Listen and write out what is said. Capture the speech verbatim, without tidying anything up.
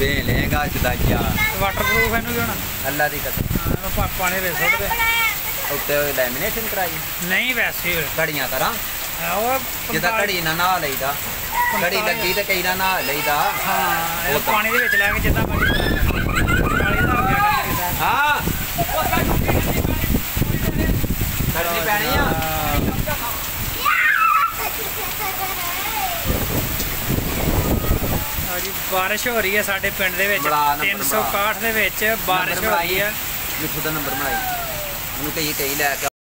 दे लेगा जुदाइया वाटरप्रूफ है होना अल्लाह दी कसम पानी दे सुट दे उत्ते लैमीनेशन कराई नहीं वैसे घड़ियां करा जिदा घड़ी ना नहा लईदा घड़ी लगी ते कई ना नहा लईदा हां पानी दे विच लैके जिदा मर्जी हां करनी पैनी आ बारिश हो रही है साडे पिंड दे विच तीन सौ इकाहठ दे विच बारिश हो रही है जिथों दा नंबर बनाई उन्होंने कही कही लैके